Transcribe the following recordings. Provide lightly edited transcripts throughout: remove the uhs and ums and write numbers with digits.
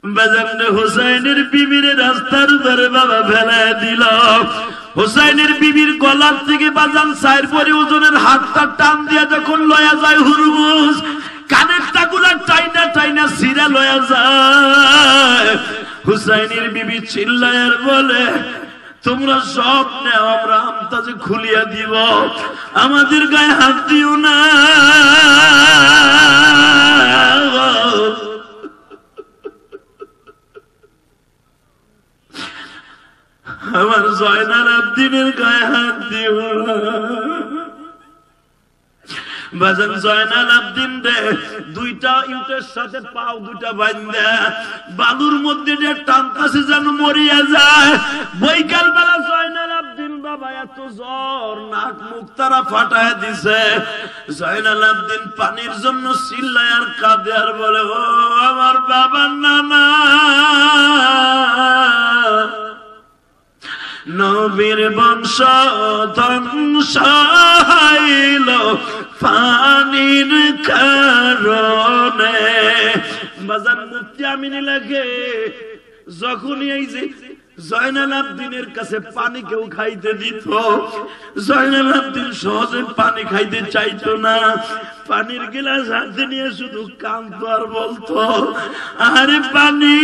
বাজারে হুসাইনের বিবির রাস্তার উপরে বাবা ফেলায় দিল। হুসাইনের বিবির গলার থেকে বাজান সাইর পরে ওজনের হাতটা টান দিয়ে যখন লয়া যায় হুরমুজ, কানের টাকুলা টাইনা টাইনা সিরা লয়া যায়। হুসাইনের বিবি চিল্লায় আর বলে, তোমরা সব নেও, আমরা আমতাজে খুলিয়া দিব, আমাদের গায়ে হাত দিও না। আমার জয়নাল আব্দিনের গায়ে হাত দিও না। বাজান জয়নাল আব্দিন রে দুইটা ইটের সাথে পাও দুইটা বান্ধা বালুর মধ্যে যে টানতাছে যেন মরিয়া যায়। বৈকাল বেলা জয়নাল আব্দিন বাবা এত জ্বর, নাক মুখ তারা ফাটায় দিছে। জয়নাল আব্দিন পানির জন্য চিল্লায় আর কাঁদে আর বলে, ও আমার বাবার নানা, নবীর বংশ ধ্বংস হইল পানির কারণে। বাজার মুফতি আমিনী লাগে, যখনই এই যে জয়নাল আব্দিনের কাছে পানি কেউ খাইতে দিত, জয়নাল আব্দিন সহজে পানি খাইতে চাইতো না। পানির গিলাস হাতে নিয়ে শুধু কাঁদতো আর বলতো, আরে পানি,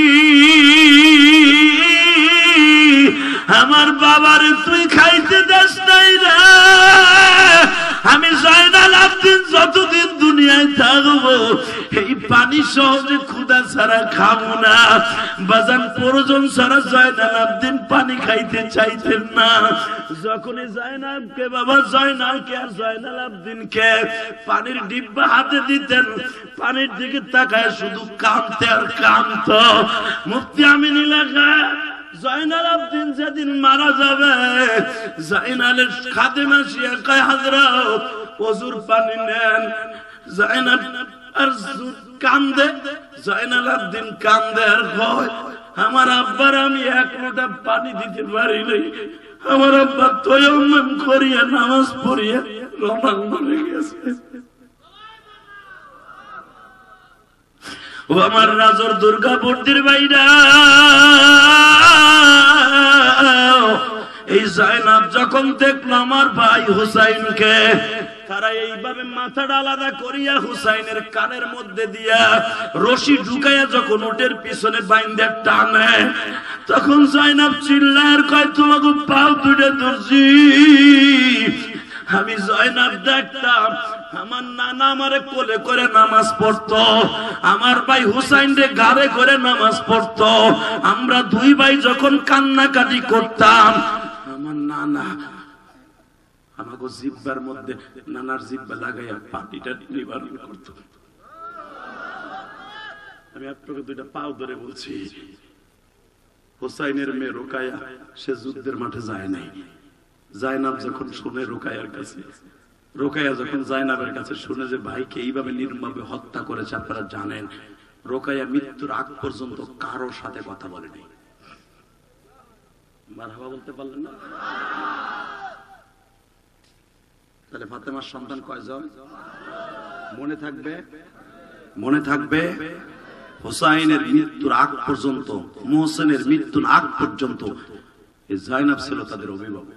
আমার বাবার তুই খাইতে দেস নাই রে। আমি জয়নাল আব্দিন যতদিন দুনিয়ায় থাকবো এই পানি সহজে ক্ষুধা ছাড়া খাবো না। বাজান প্রয়োজন ছাড়া জয়নাল আব্দিন পানি খাইতে চাইতেন না। যখনই জয়নাবকে বাবা জয়নালকে আর জয়নাল আব্দিনকে পানির ডিব্বা হাতে দিতেন, পানির দিকে তাকায় শুধু কাঁদতে আর কাঁদতো। মুফতি আমিনী লেখা, জয়নাল আব্দিন যেদিন মারা যাবে, জয়নালের খাদেমা আসিয়া কয়, হযরত ওযুর পানি নেন। জয়নাল আর কান্দে, জয়নাল আব্দিন কান্দে আর কয়, আমার আব্বার আমি এক লোটা পানি দিতে পারি নাই, আমার আব্বা তায়াম্মুম করিয়া নামাজ পড়িয়া রওনা করে গেছে। ও আমার রাজর দুর্গাপুরীর বাইরা, এই জয়নাব যখন দেখলো আমার ভাই হুসাইনকে, তারা এইভাবে মাথাটা আলাদা করিয়া হুসাইনের কানের মধ্যে দিয়া রশি ঢুকাইয়া যখন উটের পিছনে বাইন্ধে টানে, তখন জয়নাব চিল্লার কয়, তোমাকে পাও দুটে ধরছি। আমি জয়নাব দেখতাম আমার নানা আমারে কোলে করে নামাজ পড়তো, আমার ভাই হুসাইন রে ঘাড়ে করে নামাজ পড়তো। আমরা দুই ভাই যখন কান্নাকাটি করতাম, আমার নানা আমাকে জিব্বার মধ্যে নানার জিব্বা লাগাইয়া পাটিটা নিবারণ করতো। আমি আপনাকে দুইটা পাও ধরে বলছি, হুসাইনের মেয়ে রোকায়া সে যুদ্ধের মাঠে যায় নাই। জায়নাব যখন শুনে রোকায়ার কাছে, রোকায়া যখন জায়নাবের কাছে শুনে যে ভাইকে এইভাবে নির্মমভাবে হত্যা করেছে, আপনারা জানেন রোকায়া মৃত্যুর আগ পর্যন্ত কারোর সাথে কথা বলেনি। মারহাবা বলতে পারলেন না? তাহলে ফাতেমার সন্তান কয়জন? মনে থাকবে, মনে থাকবে। হুসাইনের মৃত্যুর আগ পর্যন্ত, মোহসেনের মৃত্যুর আগ পর্যন্ত এই জায়নাব ছিল তাদের অভিভাবক।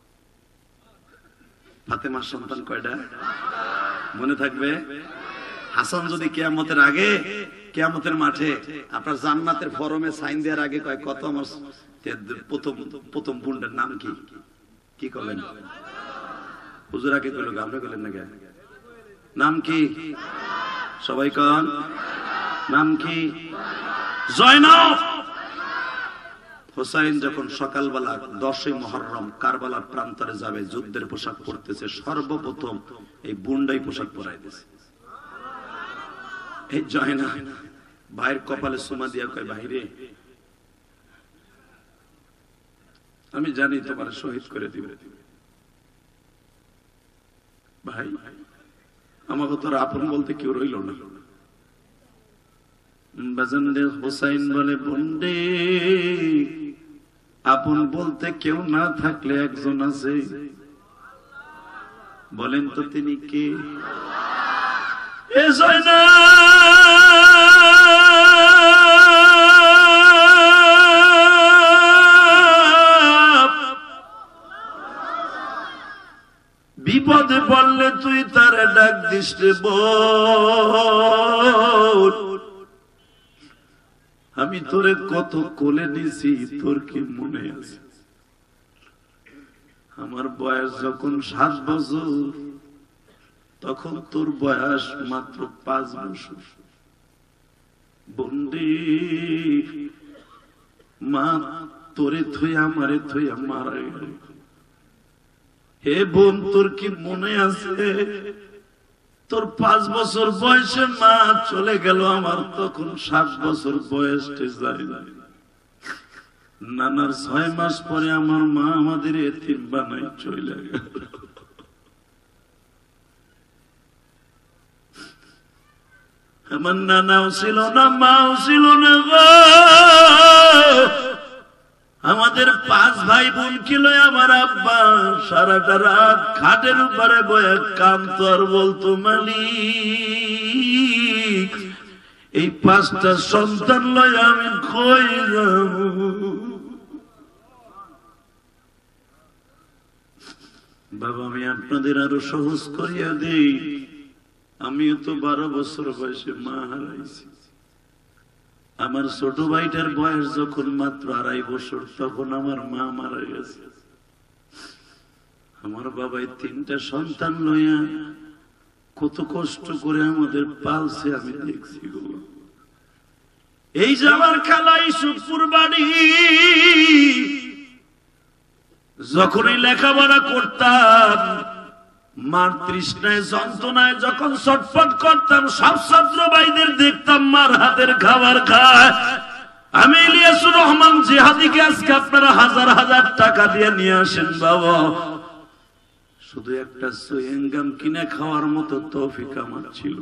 ফাতেমার সন্তান কয়টা? মনে থাকবে। হাসান যদি কিয়ামতের আগে, কিয়ামতের মাঠে আপনার জান্নাতের ফরমে সাইন দেওয়ার আগে কয়, কত আমার প্রথম বোনটার নাম কি? কি করলেন? হুজুর আগে কইল, আপনি কইলেন না কেন? নাম কি? সবাই কন, নাম কি? জয়নাব। হুসাইন যখন সকালবেলা 10ই মুহররম কারবালার প্রান্তরে যাবে, যুদ্ধের পোশাক পরতেছে, সর্বপ্রথম এই বুন্ডাই পোশাক পরাই দিয়েছে। এই জয়না ভাইয়ের কপালে সুমা দিয়া কয়, ভাইরে আমি জানি তোমার শহীদ করে দিবে, ভাই আমাকে তোর আপন বলতে কেউ রইল না। হুসাইন বলে, বন্ডে আপন বলতে কেউ না থাকলে একজন আছে, বলেন তো তিনি কে? এ জয়নাব রে তুই তারে ডাক দিস রে বোন, আমি তোরে কত কোলে নিছি তোর কি মনে আছে? আমার বয়স যখন 7 বছর তখন তোর বয়স মাত্র 5 বছর। বন্দি মা তোরে থই আমারে থই মারা গেল। হে বোন তোর কি মনে আছে তোর 5 বছর বয়সে মা চলে গেল, আমার তখন 7 বছর বয়সে যায়। নানার 6 মাস পরে আমার মা আমাদের এতিম বানাই চলে গেল। আমার নানাও ছিল না, মাও ছিল না গো। আমাদের 5 ভাই বোন ছিল। আমার আব্বা সারাটা রাত খাটের উপরে বয়ে কাঁদতো আর বলতো, মালিক এই 5টা সন্তান লয় আমি কই যাব? বাবা আমি আপনাদের আরো সহজ করিয়া দেই, আমিও তো 12 বছর বয়সে মা হারাইছি। আমার ছোট ভাইটার বয়স যখন মাত্র 2.5 বছর তখন আমার মা মারা গেছে। আমার বাবাই 3টা সন্তান লইয়া কত কষ্ট করে আমাদের পালছে আমি দেখছি গো। এই যে আমার খালাই সুপুর বাড়ি, যখনই লেখাপড়া করতাম মার তৃষ্ণায় যন্ত্রণায় যখন ছটফট করতাম, সব ছাত্র ভাইদের দেখতাম মার হাতের খাবার খায়। আমি ইলিয়াসুর রহমান জিহাদিকে আজকে আপনারা হাজার হাজার টাকা দিয়ে নিয়ে আসেন বাবা, শুধু একটা সুইংগাম কিনে খাওয়ার মতো তৌফিক আমার ছিল।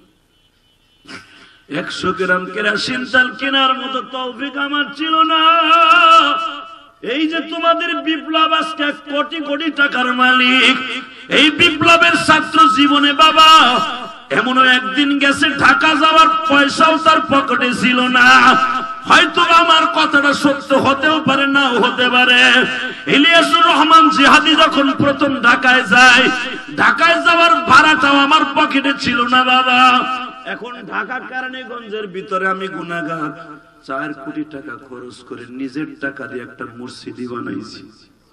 100 গ্রাম কেরোসিন তেল কেনার মতো তৌফিক আমার ছিল না। এই যে তোমাদের বিপ্লব আজকে কোটি কোটি টাকার মালিক, এই বিপ্লবের ছাত্র জীবনে বাবা এমনও একদিন গেছে ঢাকা যাওয়ার পয়সাও তার পকেটে ছিল না। হয়তো আমার কথাটা সত্য হতেও পারে, নাও হতে পারে। ইলিয়াসুর রহমান জিহাদি যখন প্রথম ঢাকায় যায়, ঢাকায় যাওয়ার ভাড়াটাও আমার পকেটে ছিল না বাবা। এখন ঢাকা কেরানীগঞ্জের ভিতরে আমি গুনাহগার 4 কোটি টাকা খরচ করে নিজের টাকা দিয়ে একটা মসজিদই বানাইছি।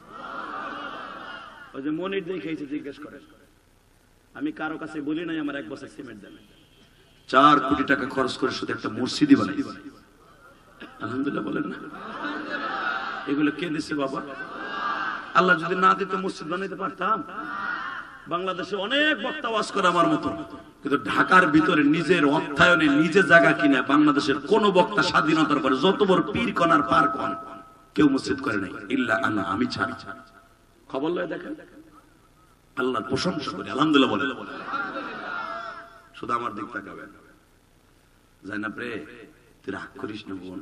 ওই যে মনির দেখাইছে, জিজ্ঞেস করেন, আমি কারো কাছে বলি নাই আমার 1 বছর সিমেন্ট দেন। 4 কোটি টাকা খরচ করে শুধু একটা মসজিদই বানাইছি। আলহামদুলিল্লাহ বলেন না? এগুলো কে দিচ্ছে বাবা? আল্লাহ যদি না দিত মসজিদ বানাইতে পারতাম? বাংলাদেশে অনেক বক্তা ওয়াজ করে আমার মতো, কিন্তু ঢাকার ভিতরে নিজের অর্থায়নে নিজে জায়গা কিনে বাংলাদেশের কোন বক্তা স্বাধীনতার পরে যত বড় পীর কনার পার কন কেউ মসজিদ করে নাই, ইল্লা আনা, আমি ছাড়ি। খবর লয় দেখেন, আল্লাহর প্রশংসা করি, আলহামদুলিল্লাহ বলে। শুধু আমার দিক তাকাবেন। জানাব রে তুই রাগ করিস না বোন,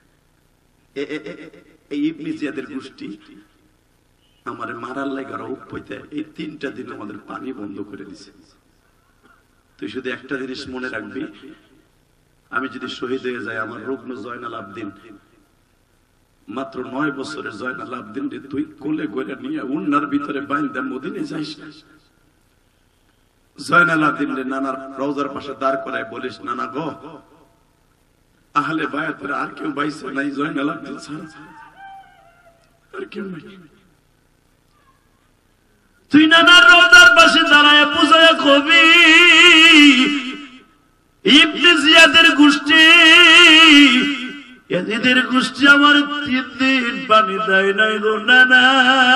এই ইবনে জিয়াদের গোষ্ঠী আমারে মারার লাগে আর উপইতে এই 3টা দিন আমাদের পানি বন্ধ করে দিছে। তুই শুধু একটা জিনিস মনে রাখবি, আমি যদি শহীদ হয়ে যাই, আমার রুগ্ন জয়নাল আবদিন, মাত্র 9 বছরের জয়নাল আবদিন রে তুই কোলে করে নিয়ে উন্নার ভিতরে বাইন্দা মদিনে যাইস। জয়নাল আবদিন রে নানার রওজার পাশে দাঁড় করায় বলিস, নানা গো আহলে বায়াতের আর কেউ বাইছে নাই জয়নাল আবদিন ছাড়া, আর কেউ নাই। তুই নানার রওজার পাশে দাঁড়ায় বুঝায় কবি, ইবনে জিয়াদের গোষ্ঠী, এদের গোষ্ঠী আমার 3 দিন পানি দেয় নাই গো নানা।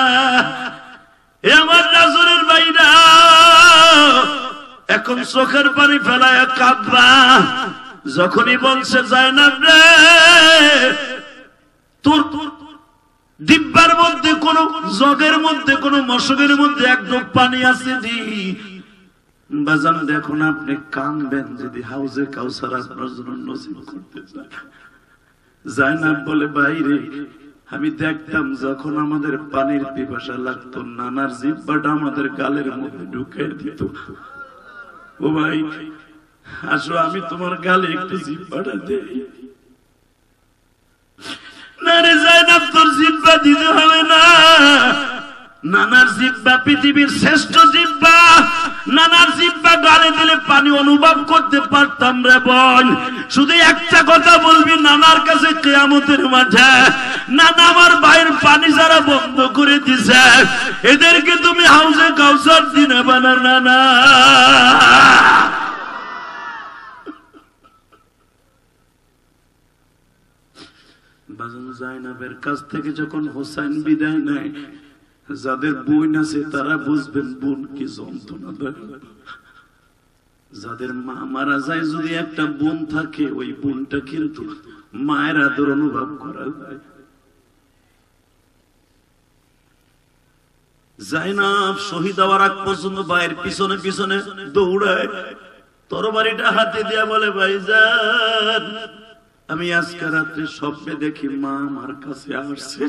এ আমার রাসূলের ভাইরা এখন চোখের পানি ফেলায় কাঁদবা। যখনই বলছে জায়নাব রে তোর ডিব্বার মধ্যে কোন জগের মধ্যে কোন মশকের মধ্যে 1 ডোব পানি আছে দি বাজান, দেখুন আপনি কাঁদবেন যদি হাউজে কাউসার আপনার জন্য নসিব করতে চান। জায়নাব বলে, বাইরে আমি দেখতাম যখন আমাদের পানির পিপাসা লাগতো নানার জিহ্বাটা আমাদের গালের মধ্যে ঢুকে দিত। ও ভাই আসো আমি তোমার গালে একটু জিহ্বাটা দেই। না রে জায়নাব তোর জিহ্বা দিতে হবে না, নানার জিহ্বা পৃথিবীর শ্রেষ্ঠ জিহ্বা। নানার জিহ্বা গালে দিলে পানি অনুভব করতে পারতাম রে বোন। শুধু একটা কথা বলবি নানার কাছে কিয়ামতের মাঠে, নানা আমার ভাইয়ের পানি যারা বন্ধ করে দিছে এদেরকে তুমি হাউজে কাউসার দিনে বানা নানা। জাইনাবের কাছ থেকে যখন হোসাইন বিদায় নেয়, যাদের বোন আছে তারা বুঝবেন বোন কি যন্ত্রণা দেয়। যাদের মা মারা যায় যদি একটা বোন থাকে ওই বোনটা কিন্তু মায়ের আদর অনুভব করা যায়। জাইনাব শহীদ হওয়ার আগ পর্যন্ত ভাইয়ের পিছনে পিছনে দৌড়ায়, তরবারিটা হাতে দিয়া বলে ভাইজান আমি আজকে রাত্রে স্বপ্নে দেখি মা আমার কাছে আসছে।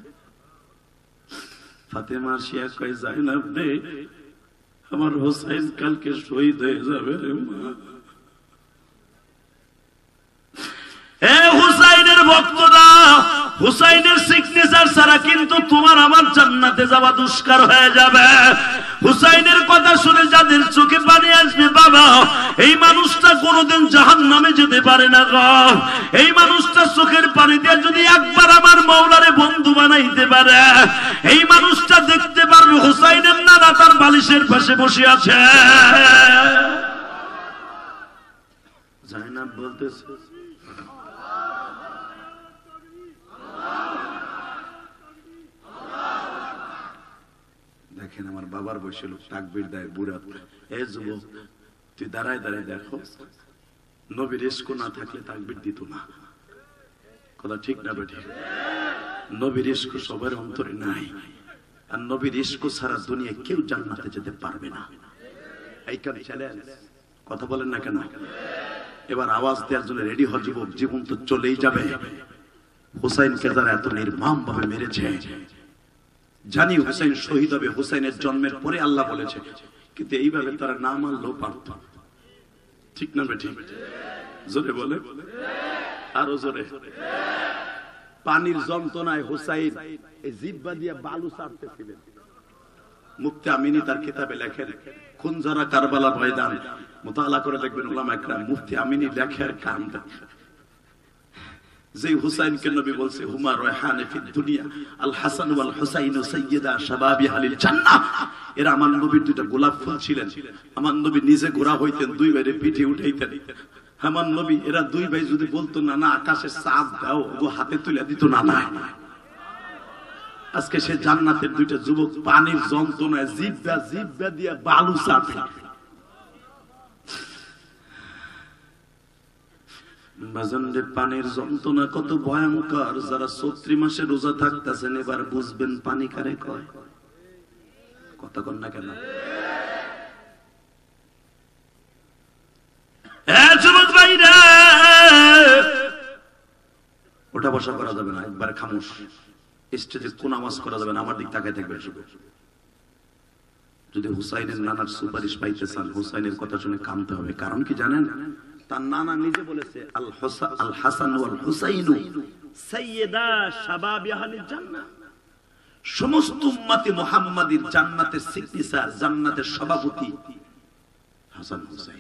ফাতেমা শিয়া কয় জাইনাব রে আমার হোসাইন কালকে শহীদ হয়ে যাবে রে মা। হুসাইনের ভক্তরা, হুসাইনের সিগনেচার ছাড়া কিন্তু তোমার আমার জান্নাতে যাওয়া দুষ্কার হয়ে যাবে। হুসাইনের কথা শুনে যাদের চোখে পানি আসবে বাবা, এই মানুষটা কোনোদিন জাহান্নামে যেতে পারে না গো। এই মানুষটা চোখের পানি দিয়ে যদি একবার আমার মাওলারে বন্ধু বানাইতে পারে, এই মানুষটা দেখতে পারবে হুসাইনের নানা তার বালিশের পাশে বসে আছে। জাইনাব বলতেছে দেখেন আমার বাবার বসে লোক তাকবীর দেয় বুড়া, এ যুবক তুই দাঁড়ায় দাঁড়ায় দেখো নবীর ইশক না থাকলে তাকবীর দিত না। কথা ঠিক না বেঠিক? নবীর ইশক সবার অন্তরে নাই, আর নবীর ইশক ছাড়া দুনিয়া কেউ জান্নাতে যেতে পারবে না। এই কারণে চ্যালেঞ্জ, কথা বলেন না কেন? এবার আওয়াজ দেওয়ার জন্য রেডি হ যুবক, জীবন তো চলেই যাবে। হুসাইনকে যারা এত নির্মম ভাবে মেরেছে, জানি হুসাইন শহীদ হবে, হুসাইনের জন্মের পরে আল্লাহ বলেছে, কিন্তু এইভাবে তারা না মানলেও পারত। ঠিক না বেঠিক? জোরে বলে, আরো জোরে। পানির যন্ত্রণায় হুসাইন এই জিহ্বা দিয়ে বালু ছাড়তেছিলেন। মুফতি আমিনী তার কিতাবে লেখেন, খুনজারা কারবালা ময়দান মুতালা করে দেখবেন উলামা একরাম, মুফতি আমিনী লেখার কাম যে হুসাইনকে নবী বলছে হুমা রায়হানে ফিদ দুনিয়া আল হাসান ওয়াল হুসাইন সাইয়্যিদা শাবাবি আহলিল জান্নাহ। এরা আমার নবীর দুইটা গোলাপ ফুল ছিলেন। আমার নবী নিজে ঘোড়া হইতেন, দুই ভাইরে পিঠে উঠাইতেন। আমার নবী এরা দুই ভাই যদি বলতো না না আকাশের চাঁদ দাও, ও হাতে তুলে দিত না না। আজকে সে জান্নাতের দুইটা যুবক পানির যন্ত্রণায় জিহ্বা জিহ্বা দিয়ে বালু ছাড়ছে। বাজানরে পানির যন্ত্রণা কত ভয়ঙ্কর। যারা ৩৪ মাসে রোজা থাকতেছেন এবার বুঝবেন পানি কারে কয়। কথা কন না কেন? যুবক ভাইরা ওটা বসা করা যাবে না, একবার খামোশ। স্টেজে কোন আওয়াজ করা যাবে না, আমার দিক তাকায় থাকবে। যদি হুসাইনের নানার সুপারিশ পাইতে চান, হুসাইনের কথা শুনে কামতে হবে। কারণ কি জানেন? তার নানা নিজে বলেছে আল হাসান ওয়াল হুসাইন সাইয়্যিদা শাবাবি আহলিল জান্নাহ। সমস্ত উম্মতে মুহাম্মাদীর জান্নাতের সিগনেচার, জান্নাতের সভাপতি হাসান হুসাইন।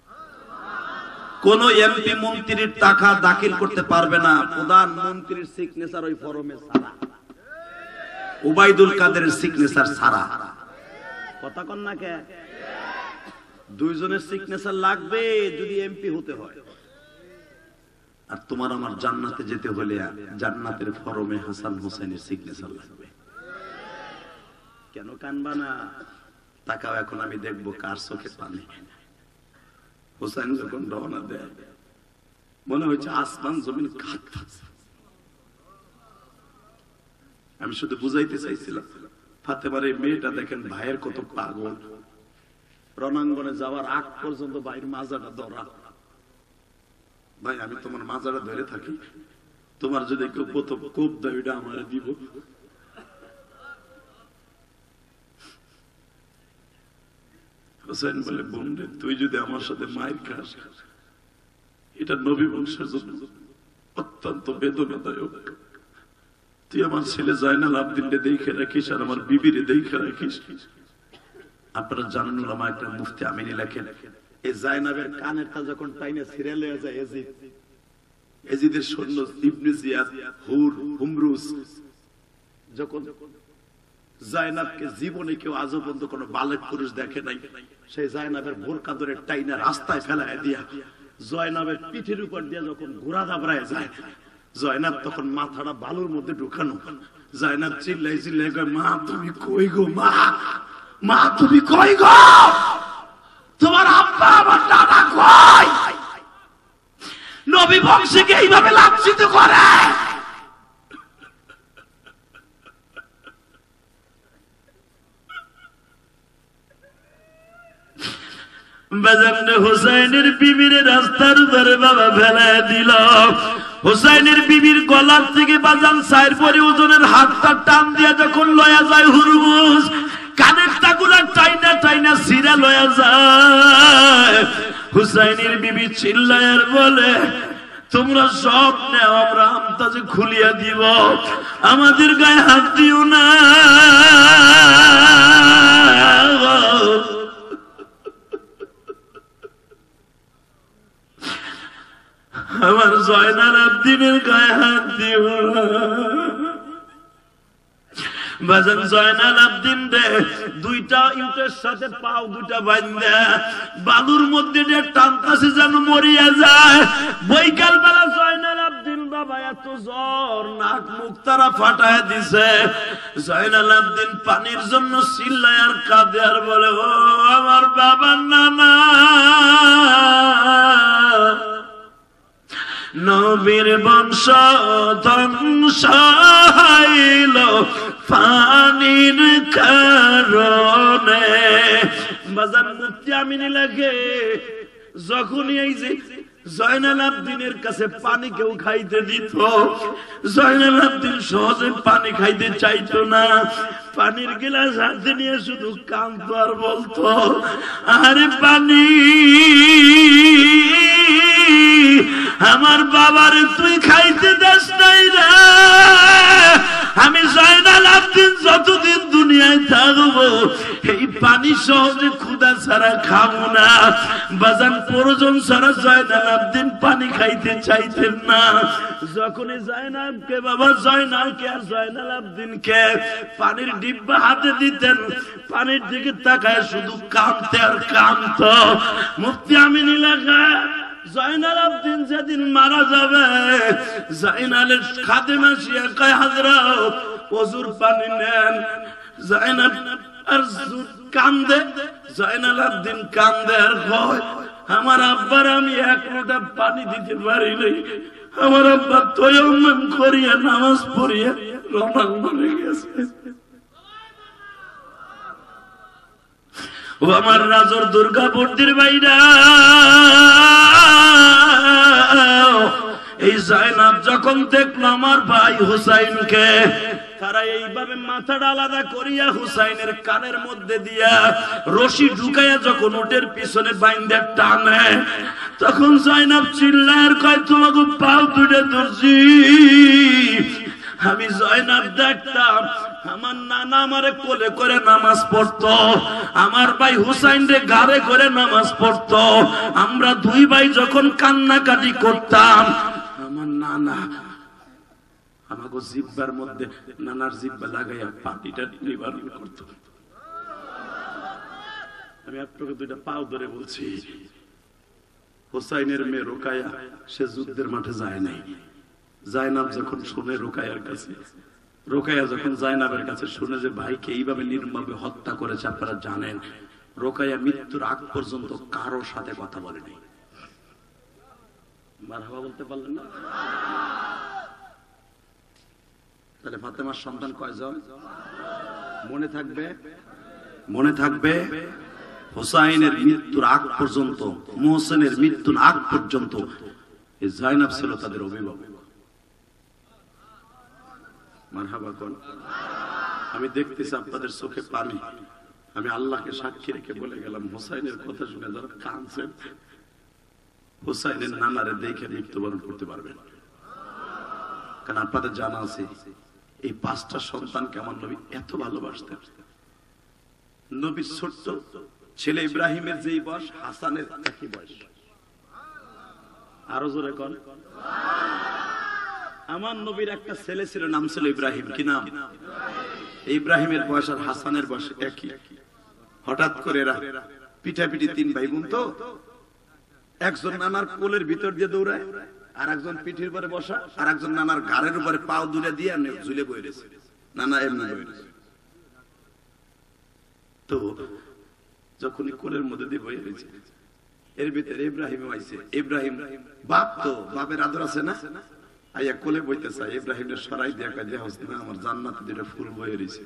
কোন এমপি মন্ত্রীর টাকা দাখিল করতে পারবে না, প্রধানমন্ত্রীর সিগনেচার ওই ফরমে ছাড়া, উবাইদুল কাদেরের সিগনেচার ছাড়া। কথা কন না কে? দুইজনের সিগনেচার লাগবে যদি এমপি হতে হয়। আর তোমার আমার জান্নাতে যেতে হলে জান্নাতের ফরমে হাসান হোসেনের সিগনেচার লাগবে। কেন কানবা না? তাকাও, এখন আমি দেখবো কার চোখে পানি। হোসেন যখন রওনা দেয় মনে হচ্ছে আসমান জমিন কাঁপতেছে। আমি শুধু বুঝাইতে চাইছিলাম ফাতেমার এই মেয়েটা দেখেন ভাইয়ের কত পাগল। রণাঙ্গনে যাওয়ার আগ পর্যন্ত ভাইয়ের মাজাটা ধরা। ভাই আমি তোমার মাজাটা ধরে থাকি, তোমার যদি কেউ প্রথম কোপ দেয় ওইটা আমার দিব। হোসেন বলে বোন রে, তুই যদি আমার সাথে মায়ের খাস এটা নবী বংশের জন্য অত্যন্ত বেদনাদায়ক। তুই আমার ছেলে জাইনাল আবদিনকে দেখে রাখিস আর আমার বিবিরে দেখে রাখিস। আপনারা জানেন ওলামা একটা মুফতি আমিনী লেখেন, এই জায়নাবের কানেরটা যখন টাইনে ছিঁড়ে লয়ে যায় এজিদের সৈন্য ইবনে জিয়াদ হুমরুস যখন জায়নাবকে জীবনে কেউ আজও পর্যন্ত কোন বালক পুরুষ দেখে নাই, সেই জায়নাবের বোরকা ধরে টাইনা রাস্তায় ফেলায় দিয়া জয়নাবের পিঠের উপর দিয়ে যখন ঘোড়া দাবড়ায় যায়, জয়নাব তখন মাথাটা বালুর মধ্যে ঢুকানো, জয়নাব চিল্লাই চিল্লাই কয়, মা তুমি কই গো, মা মা তুমি কই গো, তোমার আব্বা আমার দাদা কই? নবী বংশকে এইভাবে লাঞ্ছিত করে। হুসাইনের বিবির রাস্তার উপরে বাবা ফেলায় দিল। হুসাইনের বিবির গলার থেকে বাজান সাইর পরে ওজনের হাতটা টান দিয়ে যখন লয়া যায় হুরমুজ, কানের টাকুলা টাইনা টাইনা সিরা লয়া যায়। হুসাইনের বিবি চিল্লায় আর বলে, তোমরা সব নেও, আমরা আমতাজে খুলিয়া দিব, আমাদের গায়ে হাত দিও না। আমার জয়নাল আবদিনের গায়ে হাত দিও না। বাজান জয়নাল আবদিন রে দুইটা ইটের সাথে পাও দুইটা বাঁধা বালুর মধ্যে যে টানতাছে যেন মরিয়া যায়। বৈকাল বেলা জয়নাল আবদিন বাবা এত জ্বর, নাক মুখ তারা ফাটায় দিছে। জয়নাল আবদিন পানির জন্য চিল্লায় আর কাঁদে আর বলে, ও আমার বাবার নানা, নবীর বংশ ধ্বংস হইল পানির কারণে। বাজার মুফতি আমিনী লাগে, যখনই এই যে জয়নাল আবদিনের কাছে পানি কেউ খাইতে দিত, জয়নাল আবদিন সহজে পানি খাইতে চাইতো না। পানির গিলাস হাতে নিয়ে শুধু কাঁদতো আর বলতো, আরে পানি, আমার বাবার তুই খাইতে দেস নাই রে। আমি জয়নাল আবদিন যতদিন দুনিয়ায় থাকবো এই পানি সহজে ক্ষুধা ছাড়া খাবো না। বাজান প্রয়োজন ছাড়া জয়নাল আবদিন পানি খাইতে চাইতেন না। যখনই জয়নাবকে বাবা জয়নালকে আর জয়নাল আবদিনকে পানির ডিব্বা হাতে দিতেন, পানির দিকে তাকায় শুধু কাঁদতে আর কাঁদত। মুফতি আমিনী লেখা, জয়নাল আবদিন যেদিন মারা যাবে, জয়নালের খাদেমা আসিয়া কয়, হযরত ওযুর পানি নেন। জয়নাল আর কান্দে, জয়নাল আবদিন কান্দে আর কয়, আমার আব্বার আমি এক লোটা পানি দিতে পারি নাই, আমার আব্বা তায়াম্মুম করিয়া নামাজ পড়িয়া রওনা করে গেছে। ও আমার রাজর দুর্গাপুরদের বাইরা, এই জায়নাব যখন দেখলো আমার ভাই হুসাইনকে, তারা এইভাবে মাথাটা আলাদা করিয়া হুসাইনের কানের মধ্যে দিয়া রশি ঢুকাইয়া যখন উটের পিছনে বাইন্ধে টানে, তখন জায়নাব চিল্লায় কয়, তোমাকে পাও দুটে ধরছি। আমি জয়নাব দেখতাম আমার নানা আমারে কোলে করে নামাজ পড়তো, আমার ভাই হুসাইন রে ঘাড়ে করে নামাজ পড়তো। আমরা দুই ভাই যখন কান্নাকাটি করতাম, আমার নানা আমাকে জিব্বার মধ্যে নানার জিব্বা লাগাইয়া পাটিটা নিবারণ করতো। আমি আপনাকে দুইটা পাও ধরে বলছি, হুসাইনের মেয়ে রোকায়া সে যুদ্ধের মাঠে যায় নাই। জায়নাব যখন শুনে রোকায়ার কাছে, রোকায়া যখন জায়নাবের কাছে শুনে যে ভাইকে এইভাবে নির্মমভাবে হত্যা করেছে, আপনারা জানেন রোকায়া মৃত্যুর আগ পর্যন্ত কারোর সাথে কথা বলেনি। মারহাবা বলতে পারলেন না? তাহলে ফাতেমার সন্তান কয়জন? মনে থাকবে, মনে থাকবে। হুসাইনের মৃত্যুর আগ পর্যন্ত, মোহসেনের মৃত্যুর আগ পর্যন্ত এই জায়নাব ছিল তাদের অভিভাবক। মারহাবা কোন? আমি দেখতেছি আপনাদের চোখে পানি। আমি আল্লাহকে সাক্ষী রেখে বলে গেলাম, হুসাইনের কথা শুনে যারা কাঁদছেন, হুসাইনের নানারে দেখে মৃত্যুবরণ করতে পারবেন। কারণ আপনাদের জানা আছে এই 5টা সন্তানকে আমার নবী এত ভালোবাসতেন। নবীর ছোট্ট ছেলে ইব্রাহিমের যেই বয়স হাসানের একই বয়স। আরো জোরে কোন। আমার নবীর একটা ছেলে ছিল, নাম ছিল ইব্রাহিম। কি নাম? ইব্রাহিমের বয়স আর হাসানের বয়স একই। হঠাৎ করে এরা পিঠাপিঠি তিন ভাই বোন তো, একজন নানার কোলের ভিতর দিয়ে দৌড়ায়, আর একজন পিঠির উপরে বসা, আর একজন নানার ঘাড়ের উপরে পাও দূরে দিয়ে ঝুলে বয়ে রয়েছে। নানা এমনি বয়ে রয়েছে। তো যখনই কোলের মধ্যে দিয়ে বয়ে রয়েছে, এর ভিতরে ইব্রাহিম আইছে। ইব্রাহিম বাপ তো, বাপের আদর আছে না, আইয়া কোলে বইতে চায়। ইব্রাহিমের সরাই দিয়া কাজে হচ্ছে না, আমার জান্নাতে দুটো ফুল বয়ে রয়েছে।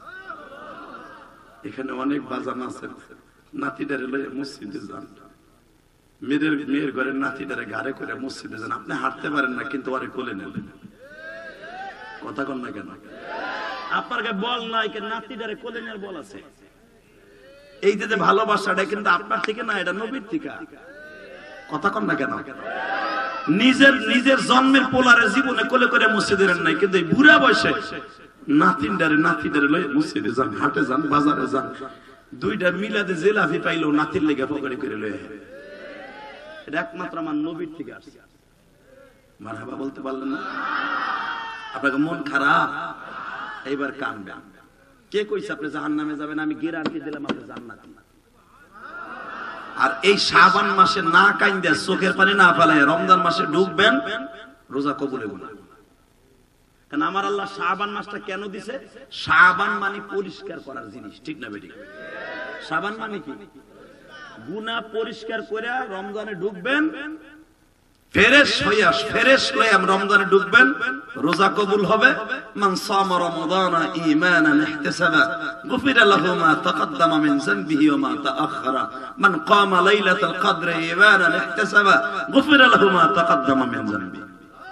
এখানে অনেক বাজান আছে, নাতিটারে লয়ে মসজিদে যান, মেয়ের ঘরের নাতিটারে ঘাড়ে করে মসজিদে যান। আপনি হাঁটতে পারেন না, কিন্তু আরে কোলে নেবেন। কথা কন না কেন? আপনার বল নাই, নাতিটারে কোলে নেওয়ার বল আছে। এই যে ভালোবাসাটা কিন্তু আপনার থেকে না, এটা নবীর থেকে। কথা কন না কেন? নিজের জন্মের পোলারে জীবনে কোলে করে মসজিদে নাই, কিন্তু এই বুড়া বয়সে নাতিটারে লয়ে মসজিদে যান, হাটে যান, বাজারে যান। দুইটা মিলাদে জেলাফি পাইলো নাতির লেগে পকেটে করে লয়ে। এটা একমাত্র আমার নবীর থেকে আসছে। মারহাবা বলতে পারলেন না? আপনাকে মন খারাপ, এইবার কানবেন। কে কইছে আপনি জাহান্নামে যাবেন? আমি গ্যারান্টি দিলাম আপনি জান্নাতে। আর এই শাবান মাসে না কাইন্দা, চোখের পানি না ফেলায় রমজান মাসে ঢুকবেন, রোজা কবুল হবে না। কারণ আমার আল্লাহ শাবান মাসটা কেন দিছে? শাবান মানে পরিষ্কার করার জিনিস, ঠিক না বেটি? শাবান মানে কি? গুনাহ পরিষ্কার করে রমজানে ঢুকবেন, ফ্রেশ হইয়া ফ্রেশ হয়ে রমজানে ঢুকবেন, রোজা কবুল হবে। মান সামা রমাদানা ঈমানান ইহতিসাবা গুফিরা লাহু মা তাকদ্দামা মিন যানবিহি ওয়া মা তাআখারা মান কামা লাইলাতাল কদরি ঈমানান ইহতিসাবা গুফিরা লাহু মা তাকদ্দামা মিন যানবিহি।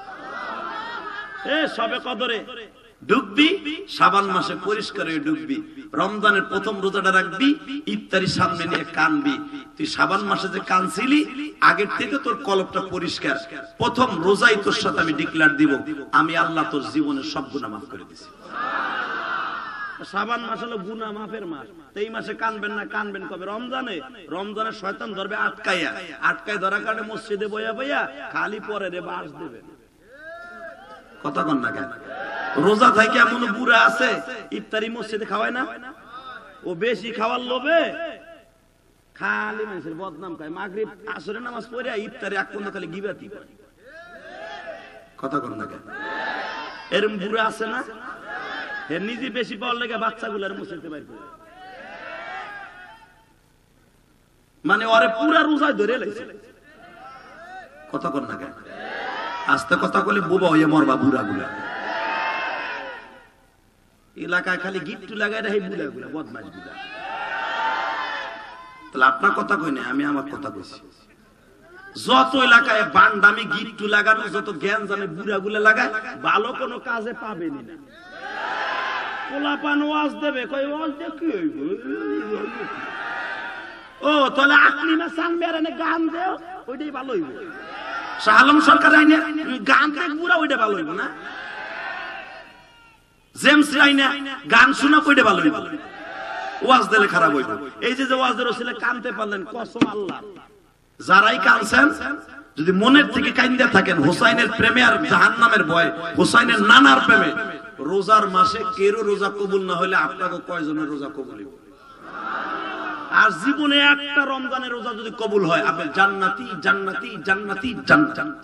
সবে কদরে ঢুকবি, শাবান মাসে পরিষ্কার হয়ে ঢুকবি, রমজানের প্রথম রোজাটা রাখবি, ইফতারি সামনে নিয়ে কানবি। তুই শাবান মাসে যে কানছিলি, আগের থেকে তোর কলবটা পরিষ্কার। প্রথম রোজাই তোর সাথে আমি ডিক্লেয়ার দিব, আমি আল্লাহ তোর জীবনের সব গুনাহ মাফ করে দিছি। শাবান মাস হলো গুনাহ মাফের মাস। এই মাসে কানবেন না, কানবেন কবে? রমজানে। রমজানে শয়তান ধরবে আটকাইয়া, আটকায় ধরার কারণে মসজিদে বইয়া বইয়া খালি পরে রে বাস দেবে। কথা কন না কেন? রোজা থেকে এমন বুড়া আছে, ইফতারি মসজিদে খাওয়ায় না, ও বেশি খাওয়ার লোভে খালি মানুষের বদনাম খায়। মাগরিব আসরের নামাজ পড়ে ইফতারি এক পর্যন্ত খালি গিবাতি করে। কথা কন না কেন? এরকম বুড়া আছে না? এর নিজে বেশি পাওয়ার লেগে বাচ্চাগুলার মসজিদে বাইর করে, মানে ওরে পুরা রোজায় ধরে লাইছে। কথা কন না কেন? আস্তে কথা বলে বোবা হয়ে মরবা বুড়া গুলা। এলাকায় খালি গিট্টু লাগাই রাখি বুড়া গুলা, বদমাশ গুলা। তাহলে আপনার কথা কই না, আমি আমার কথা কইছি। যত এলাকায় বান্ডামি গিট্টু লাগানো, যত জ্ঞান জানে বুড়া গুলা লাগায়, ভালো কোনো কাজে পাবেনি না। পোলাপান ওয়াজ দেবে, কই ওয়াজ দিয়ে কি হইব? ও তাহলে আপনি না সানবেরানে গান দেও, ওইটাই ভালো হইব। শাহালম সরকার আইনে গান দেখ বুড়া, ওইটা ভালো হইব না? জেমস আইনে গান শোনা, ওইটা ভালো হইব? ওয়াজ দিলে খারাপ হইব। এই যে ওয়াজের ওসিলে কানতে পারলেন, কসম আল্লাহ, যারাই কানছেন যদি মনের থেকে কাইন্দা থাকেন হুসাইনের প্রেমে আর জাহান্নামের ভয়, হুসাইনের নানার প্রেমে, রোজার মাসে কেরো রোজা কবুল না হইলে আপনাকে কয়জনের রোজা কবুল হইব? আর জীবনে একটা রমজানের রোজা যদি কবুল হয়, আপনি জান্নাতি জান্নাতি জান্নাতি জান্নাত।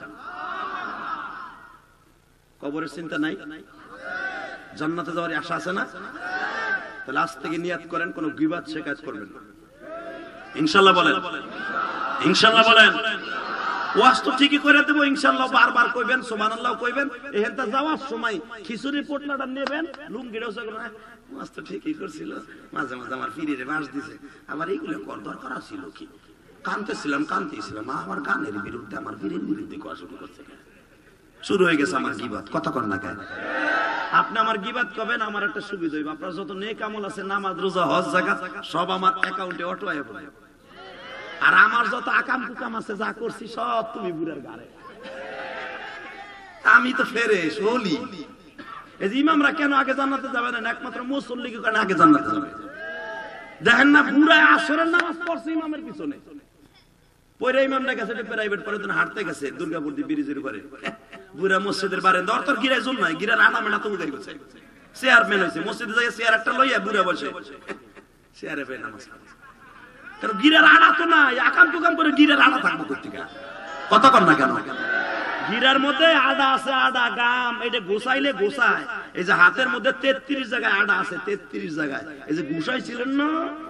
কবরের চিন্তা নাই, জান্নাতে যাওয়ার আশা আছে না? তাহলে আজ থেকে নিয়াত করেন, কোন গীবাত শিকায়ত করবেন না, ইনশাআল্লাহ বলেন। ইনশাআল্লাহ বলেন। ওয়াজ তো ঠিকই করে দেব ইনশাআল্লাহ। বারবার কইবেন, সুবহানাল্লাহ কইবেন। এখানটা যাওয়ার সময় খিচুড়ি পোটলাটা নেবেন, লুঙ্গিটাও সগনা ওয়াজ তো ঠিকই করছিল, মাঝে মাঝে আমার ফিরিরে বাস দিছে, আমার এইগুলো কর দরকার ছিল কি? কানতেছিলাম, আমার গানের বিরুদ্ধে, আমার বীরের বিরুদ্ধে কোয়া শুরু করছে, শুরু হয়ে গেছে আমার গীবাত। কথা কর না কেন? আপনি আমার গীবাত করবেন, আমার একটা সুবিধা হইব। আপনার যত নেক আমল আছে, নামাজ, রোজা, হজ, যাকাত, সব আমার অ্যাকাউন্টে অটো আইব। আর আমার যত আকাম কুকাম আছে, যা করছি সব তুমি বুড়ার গাড়ে। আমি তো ফেরেশ ওলি। এই যে ইমামরা কেন আগে জান্নাতে যাবে না? একমাত্র মুসল্লিকে কেন আগে জান্নাতে যাবে? দেখেন না বুড়ায় আসরের নামাজ পড়ছে ইমামের পিছনে, পরে ইমামটা গেছে প্রাইভেট পরে হাঁটতে গেছে দুর্গাপুর ব্রিজের উপরে, বুড়া মসজিদের বারান্দা, অর্থ গিরায় জল নাই, গিরার আটা মেলা তবু গাড়ি গেছে, চেয়ারম্যান হয়েছে মসজিদে যাই চেয়ার একটা লইয়া বুড়া বসে চেয়ারে পেয়ে নামাজ পড়ে। কারণ গিরার আড়া তো না, আকাম টুকাম করে গিরার আড়া থাকবো কোথেকে, কথা কর না কেন? গিরার মধ্যে আডা আছে, আডা গাম, এটা গোসাইলে গোসায়। এই যে হাতের মধ্যে 33 জায়গায় আডা আছে, 33 জায়গায়। এই যে গুসাই ছিলেন না,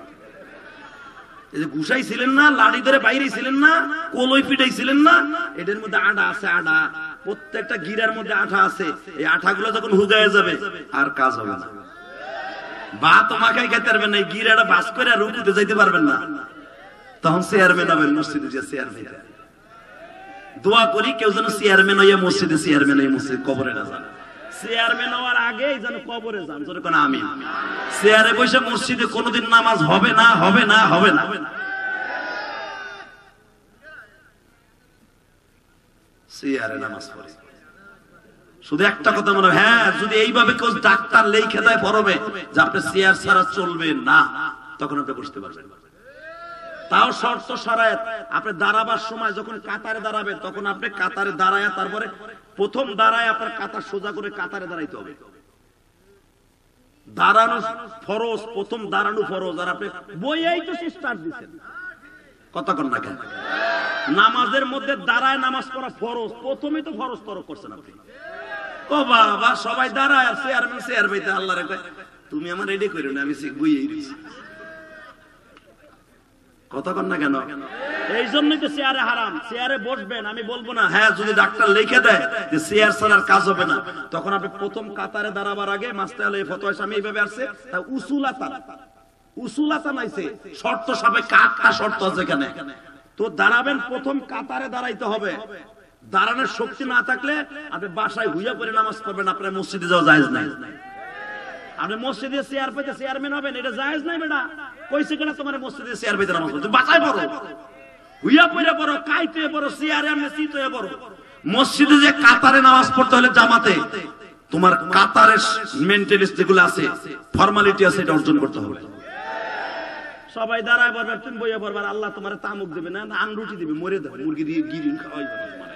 এই যে গুসাই ছিলেন না, লাড়ি ধরে বাইরে ছিলেন না, কলই পিটাই ছিলেন না, এটার মধ্যে আডা আছে, আডা। প্রত্যেকটা গিরার মধ্যে আঠা আছে। এই আঠাগুলো যখন হুগায় যাবে আর কাজ হবে না, বা তোমাকে খেতে পারবেন না, এই গিরাটা বাস করে আর রুকুতে যাইতে পারবেন না। তখন চেয়ারম্যান হবেন মসজিদে, যে চেয়ারম্যান। দোয়া করি কেউ যেন চেয়ারম্যান হইয়া মসজিদে, চেয়ারম্যান হইয়া মসজিদ কবরে না যান, চেয়ারম্যান হওয়ার আগেই যেন কবরে যান। জোরে কোন আমিন। চেয়ারে বসে মসজিদে কোনোদিন নামাজ হবে না, হবে না, হবে না। চেয়ারে নামাজ পড়ে শুধু একটা কথা মনে, হ্যাঁ যদি এইভাবে কেউ ডাক্তার লেখে দেয় পরবে যে আপনি চেয়ার ছাড়া চলবে না, তখন আপনি বসতে পারবেন। তাও শর্ত শরায়েত, আপনি দাঁড়াবার সময় যখন কাতারে দাঁড়াবেন তখন আপনি কাতারে দাঁড়ায়, তারপরে প্রথম দাঁড়ায় আপনার কাতার সোজা করে কাতারে দাঁড়াইতে হবে। দাঁড়ানো ফরজ, প্রথম দাঁড়ানো ফরজ। আর আপনি বইয়েই তো স্টার্ট দিচ্ছেন, কথা কন না কেন? নামাজের মধ্যে দাঁড়ায় নামাজ পড়া ফরজ, প্রথমেই তো ফরজ তরক করছেন আপনি। ও বাবা, সবাই দাঁড়ায় আর চেয়ারম্যান চেয়ার পাইতে আল্লাহ রে কয় তুমি আমার রেডি করো না, আমি বইয়েই রয়েছি, কথা কন না কেন? এই জন্যই তো চেয়ারে হারাম। চেয়ারে বসবেন, আমি বলবো না হ্যাঁ যদি ডাক্তার লিখে দেয় যে চেয়ার ছাড়ার কাজ হবে না, তখন আপনি প্রথম কাতারে দাঁড়াবার আগে মাস্টার এই ফতোয়া আমি এইভাবে আসছে, তা উসুলাতা নাইছে, শর্ত সাপেক্ষে 8টা শর্ত আছে এখানে। তো দাঁড়াবেন, প্রথম কাতারে দাঁড়াইতে হবে। দাঁড়ানোর শক্তি না থাকলে আপনি বাসায় হুইয়া করে নামাজ পড়বেন, আপনার মসজিদে যাওয়া জায়েজ নাই। আপনি মসজিদে চেয়ার পেতে চেয়ারম্যান হবেন, এটা জায়েজ নাই। বেটা কইছে কেন তোমার মসজিদে চেয়ার পেতে নামাজ পড়তে? বাসায় পড়ো, হুইয়া পড়ে পড়ো, কাইতে পড়ো, চেয়ারে আপনি চিত হয়ে পড়ো। মসজিদে যে কাতারে নামাজ পড়তে হলে জামাতে, তোমার কাতারের মেইনটেনেন্স যেগুলো আছে, ফর্মালিটি আছে, এটা অর্জন করতে হবে। সবাই দাঁড়ায় পড়বে, তুমি বইয়া পড়বে, আল্লাহ তোমার তামুক দেবে না, আংরুটি দিবে, মরে দেবে, মুরগি দিয়ে গিরিন খাওয়াই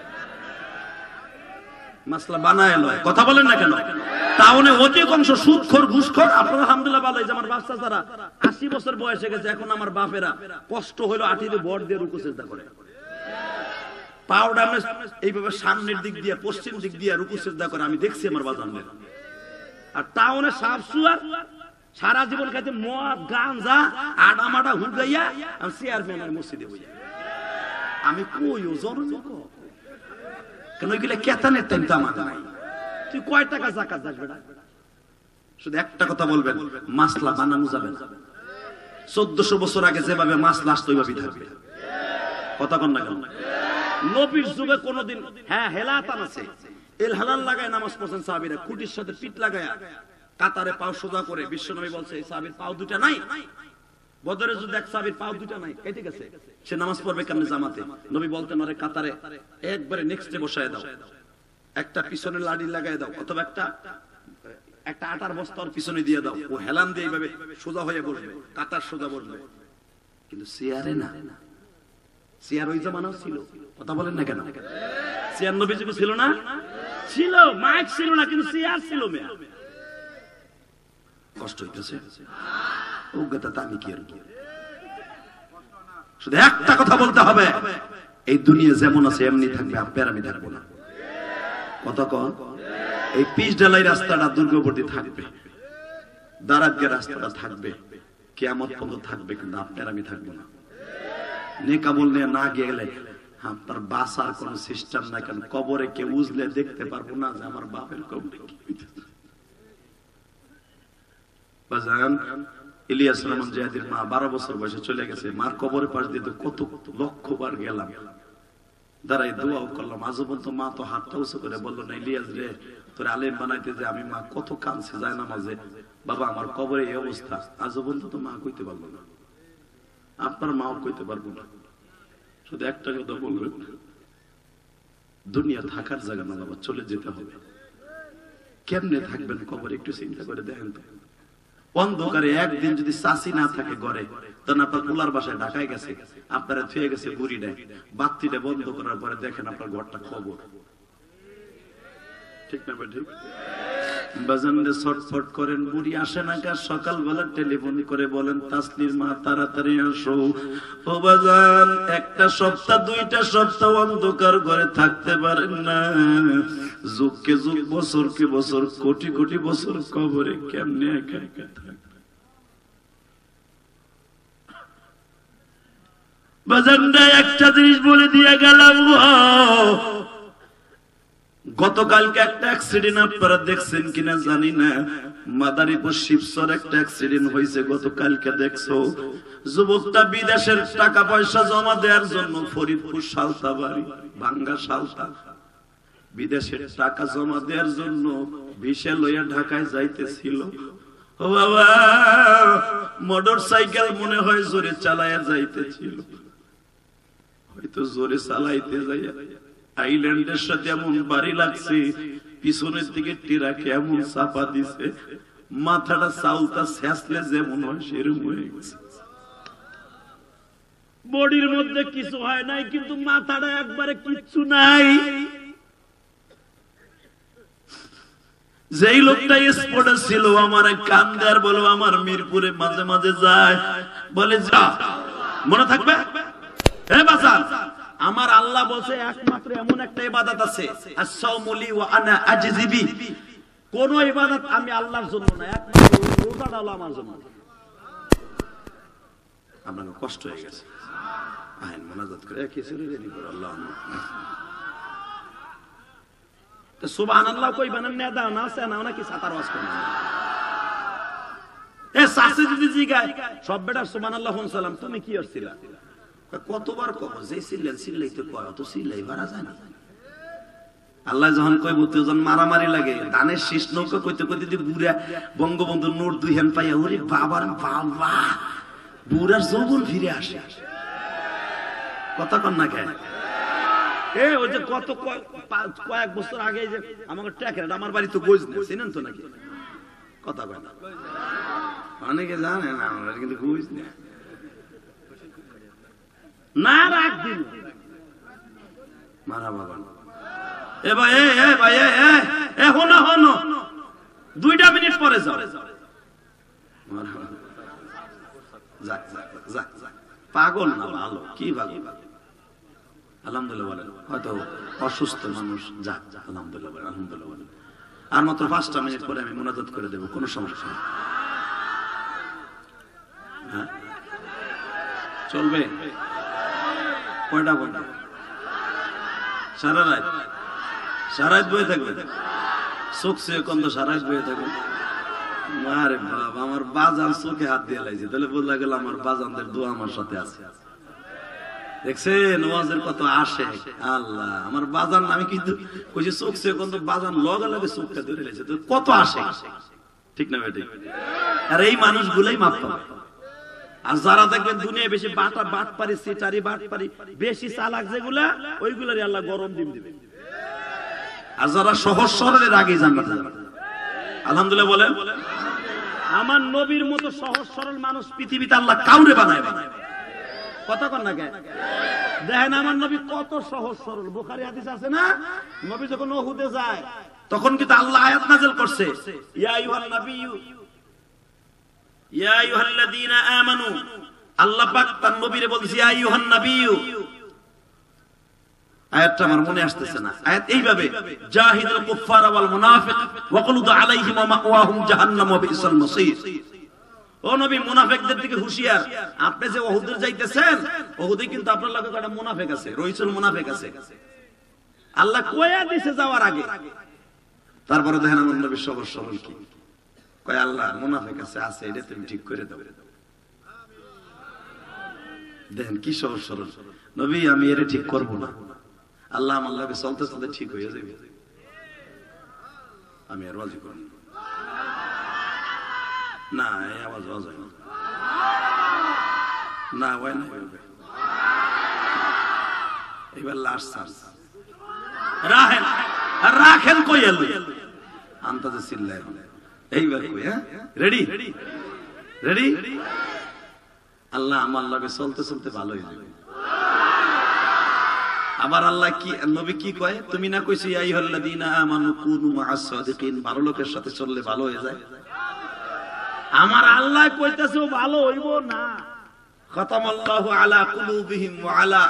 মাসলা বানায় লয়, কথা বলেন না কেন? টাউনে অধিকাংশ সুদখোর ঘুষখোর। আপনারা আলহামদুলিল্লাহ ভালো, যে আমার বাচ্চা যারা 80 বছর বয়সে গেছে, এখন আমার বাপেরা কষ্ট হইলো আঠিতে বট দিয়ে রুকু সিজদা করে, পাউডার এইভাবে সামনের দিক দিয়ে পশ্চিম দিক দিয়ে রুকু সিজদা করে, আমি দেখছি আমার বাজানের। আর টাউনে সাপ সুয়ার সারা জীবন খাইতে মদ গাঞ্জা আডা মাডা হুগাইয়া আমি চেয়ারম্যানের মসজিদে বইয়া, আমি কই ও জনলোক কেন? ওইগুলো কেতানের টাইম তো আমার নাই। তুই কয় টাকা যাকাত দাস বেটা? শুধু একটা কথা বলবেন, মাসলা বানানো যাবে না। 1400 বছর আগে যেভাবে মাসলা আসতো ওইভাবেই থাকবে, কথা কন না কেন? নবীর যুগে কোনদিন হ্যাঁ হেলাতান আছে, এল হালাল লাগায় নামাজ পড়ছেন সাহাবীরা, খুঁটির সাথে পিঠ লাগায়া কাতারে পাও সোজা করে। বিশ্বনবী বলছে এই সাহাবীর পাও দুটা নাই। বদরের যুদ্ধে এক সাহাবীর পাও দুটা নাই, কেটে গেছে, সে নামাজ পড়বে কেমনে জামাতে? নবী বলতেন আরে কাতারে একবারে নেক্সটে বসায় দাও, একটা পিছনে লাড়ি লাগাই দাও, অথবা একটা আটার বস্তার পিছনে দিয়ে দাও, ও হেলান দিয়ে এইভাবে সোজা হয়ে বসবে, কাতার সোজা বসবে। কিন্তু চেয়ারে না, চেয়ার ওই জামানাও ছিল, কথা বলেন না কেন? চেয়ার নবী যুগে ছিল না? ছিল, মাইক ছিল না, কিন্তু চেয়ার ছিল। মেয়া কষ্ট হইতেছে, অজ্ঞতা আমি কি আর কি। শুধু একটা কথা বলতে হবে, এই দুনিয়া যেমন আছে এমনি থাকবে, আপনার আমি থাকবো না, কথা কন। এই পিচ ঢালাই রাস্তাটা দুর্গবতী থাকবে, দারাজের রাস্তাটা থাকবে, কিয়ামত পর্যন্ত থাকবে, কিন্তু আপনার আমি থাকবো না। নেকামল নিয়ে না গেলে আপনার বাসার কোন সিস্টেম নাই, কারণ কবরে কে উজলে দেখতে পারবো না যে আমার বাপের কবরে কি হইতেছে। ইলিয়াস রহমান জিয়াদির মা 12 বছর বয়সে চলে গেছে, মার কবরের পাশ দিয়ে কত লক্ষবার গেলাম, দাঁড়াই দোয়াও করলাম, আজও বলতো মা তো হাতটা উঁচু করে বললো না ইলিয়াস রে তোর আলেম বানাইতে যে আমি মা কত কাঁদছে যায় না মাঝে, বাবা আমার কবরে এই অবস্থা। আজও বলতো তো মা কইতে পারলো না, আপনার মাও কইতে পারবো না। শুধু একটা কথা বলবেন, দুনিয়া থাকার জায়গা না বাবা, চলে যেতে হবে। কেমনে থাকবেন কবরে একটু চিন্তা করে দেখেন তো। অন্ধকারে একদিন যদি চাষি না থাকে ঘরে, তখন আপনার পোলার বাসায় ঢাকায় গেছে, আপনারা থুয়ে গেছে বুড়িটা, বাতিটা বন্ধ করার পরে দেখেন আপনার ঘরটা খবর। ঠিক না ঠিক? বাজানরে ছটফট করেন, বুড়ি আসে না কা, সকালবেলা টেলিফোন করে বলেন তাসলির মা তাড়াতাড়ি আসো। ও বাজান, একটা সপ্তাহ 2টা সপ্তাহ অন্ধকার ঘরে থাকতে পারেন না, যুগকে যুগ বছরকে বছর কোটি কোটি বছর কবরে কেমনে একা একা থাকবে। বাজানরা একটা জিনিস বলে দিয়ে গেলাম, গতকালকে একটা অ্যাক্সিডেন্ট আপনারা দেখছেন কিনা জানি না, মাদারীপুর শিবচর একটা অ্যাক্সিডেন্ট হয়েছে গতকালকে, দেখছো? যুবকটা বিদেশের টাকা পয়সা জমা দেওয়ার জন্য ফরিদপুর সালতাবাড়ি ভাঙ্গা সালতা বিদেশের টাকা জমা দেওয়ার জন্য ভিসা লইয়া ঢাকায় যাইতেছিল। ও বাবা, মোটর সাইকেল মনে হয় জোরে চালাইয়া যাইতেছিল, হয়তো জোরে চালাইতে যাইয়া আইল্যান্ডের সাথে এমন বাড়ি লাগছে, পিছনের দিকে টিরাকে এমন চাপা দিছে, মাথাটা চাউলটা শেষলে যেমন হয় সেরকম হয়ে গেছে। বডির মধ্যে কিছু হয় নাই, কিন্তু মাথাটা একবারে কিচ্ছু নাই। যেই লোকটা স্পটে ছিল, আমার কান্দার বলো, আমার মিরপুরে মাঝে মাঝে যায়, বলে যা, মনে থাকবে? হে বাজার, আমার আল্লাহ বলছে একমাত্র এমন একটা ইবাদত আছে, আস-সাওমুলি ওয়া আনা আজজিবি, কোন ইবাদত আমি আল্লাহর জন্য না, একমাত্র রোজাটা হলো আমার জন্য। আপনার কষ্ট হয়ে গেছে, আইন মুনাজাত করে কি শুরু রেডি করে আল্লাহ। তো সুবহানাল্লাহ কইবেন না, দাও না আছে না নাকি সাতার ওয়াজ করেন। এ সাসে যদি জিগায় সব বেটা সুবহানাল্লাহ সালাম, তুমি কি করছিলা? কতবার কব যে সিল্লেন সিল্লাইতে কয়, তো সিল্লাই পারা যায় না। আল্লাহ যখন কইব তুজন মারামারি লাগে, ধানের শীষ নৌকা কইতে কইতে দি বুড়া বঙ্গবন্ধুর নোট 2 হ্যান্ড পাইয়া, ওরে বাবার বাবা, বুড়ার যৌবন ফিরে আসে। কথা কন না কেন? এ ওই যে কত কয়েক বছর আগে যে আমাকে ট্যাকের, আমার বাড়ি তো গোজ না, চিনেন তো নাকি? কথা কয় না, অনেকে জানে না, আমরা কিন্তু গোজ না। না রাখ দিন মারা বাবা। এ ভাই, এ ভাই, এ হনো হনো, 2টা মিনিট পরে যাও। যাক যাক যাক, পাগল না, ভালো কি পাগল? আলহামদুলিল্লাহ বলেন, হয়তো অসুস্থ মানুষ, যাক আলহামদুলিল্লাহ বলেন, আলহামদুলিল্লাহ বলেন। আর মাত্র 5টা মিনিট পরে আমি মুনাজাত করে দেব, কোনো সমস্যা নেই। হ্যাঁ চলবে? কয়টা কয়টা? সারা রাত, সারা রাত বয়ে থাকবে, চোখ সে কন্দ সারা রাত বয়ে থাকবে। আরে বাবা, আমার বাজান চোখে হাত দিয়ে লাইছে, তাহলে বোঝা গেল আমার বাজানদের দোয়া আমার সাথে আছে। দেখছেন ওয়াজের কত আসে আল্লাহ, আমার বাজান, আমি কিন্তু কইছি চোখ সে কন্দ, বাজান লগে লগে চোখটা ধরে লাইছে, তো কত আসে। ঠিক না বেটি? আর এই মানুষগুলাই মাপ পাবে। আর যারা দেখবেন দুনিয়া বেশি বাটপারি, সিটারি বাটপারি, বেশি চালাক যেগুলা, ওইগুলারই আল্লাহ গরম দিন দিবে। আর যারা সহজ সরলের আগে জান্নাতে যাবে। আলহামদুলিল্লাহ বলেন। আমার নবীর মতো সহজ সরল মানুষ পৃথিবীতে আল্লাহ কাউরে বানায় বানায়। কথা কন না কেন? দেখেন আমার নবী কত সহজ সরল। বুখারী হাদিস আছে না, নবী যখন উহুদে যায় তখন কিন্তু আল্লাহ আয়াত নাযিল করছে, ইয়া আইয়ুহান নাবিয়্যু ইয়া আইয়ুহাল্লাযীনা আমানু, আল্লাহ পাক তার নবীরে বলছে ইয়া আইয়ুহান নাবিয়্যু। আয়াতটা আমার মনে আসতেছে না। আয়াত এইভাবে, জাহিদুল কুফার ওয়াল মুনাফিক ওয়াকুলুদু আলাইহিম ওয়া মাওয়াহুম জাহান্নাম ওয়া বিসাল মাসীর। ও নবী, মুনাফিকদের দিকে হুঁশিয়ার। আপনি যে উহুদে যাইতেছেন, উহুদে কিন্তু আপনার লগে একটা মুনাফিক আছে, রইসুল মুনাফিক আছে। আল্লাহ কয়া দিছে যাওয়ার আগে। তারপরে দেখেন আমার নবী সবর সরল কি কয়, আল্লাহ মুনাফিক আছে, আছে, এটা তুমি ঠিক করে দাও। দেখেন কি সবর সরল নবী, আমি এর ঠিক করব না। আল্লাহ আমার লগে চলতে চলতে ঠিক হয়ে যাবে, আমি আর রাজি করব না। এই আওয়াজ হয় না, হয় না। এবার লাস্ট চান্স, রাখেন রাখেন, কই এলো আন্তাজে চিল্লায়। এইবার কই, হ্যাঁ রেডি রেডি। আল্লাহ আমার লগে চলতে চলতে ভালো হয়ে যাবে। আবার আল্লাহ কি নবী কি কয়, তুমি না কইছো ইয়া আইয়ুহাল্লাযীনা আমানু কুনু মা'আস সাদিকিন, ভালো লোকের সাথে চললে ভালো হয়ে যায়। আমার আল্লাহ কইতাছে ভালো হইব না। খাতামাল্লাহু আলা কুলুবিহিম ওয়া আলা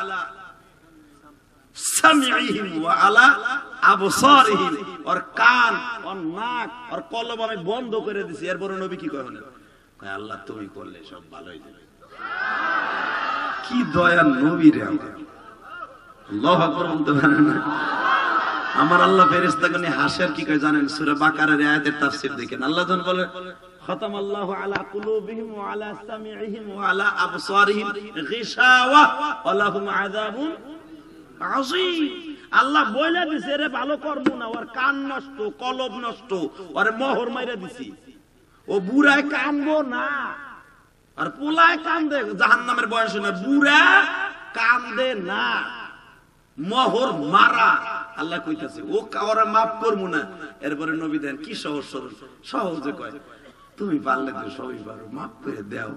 সামিইহিম ওয়া আলা আবসারিহিম, আর কান আর নাক আর কলব আমি বন্ধ করে দিছি। এরপর নবী কি কয় শুনেন, কয় আল্লাহ তুমি করলে সব ভালো হয়ে যাবে। কি দয়ার নবী রে আমার, আল্লাহু আকবার বলতে পারেন না। আমার আল্লাহ ফেরেশতাগণ হাসের কি কয় জানেন, সূরা বাকারার আয়াতের তাফসীর দেখেন। আল্লাহ যখন বলে খাতামাল্লাহু আলা কুলুবিহিম ওয়া আলা সামিইহিম ওয়া আলা আবসারিহিম গিশাওয়া ওয়া লাহুম আযাবুন আযীম, আল্লাহ বইলা দিছে রে ভালো করব না, ওর কান নষ্ট কলব নষ্ট, ওরে মোহর মাইরা দিছি, ও বুড়ায় কানবো না। আর পোলায় কান্দে জাহান্নামের বয়স না, বুড়া কান্দে না, মোহর মারা। আল্লাহ কইতাছে ও কাওরা মাফ করবো না। এরপরে নবী দেন কি সহজ সরল, সহজে কয় তুমি পারলে তো সবই পারো, মাফ করে দাও।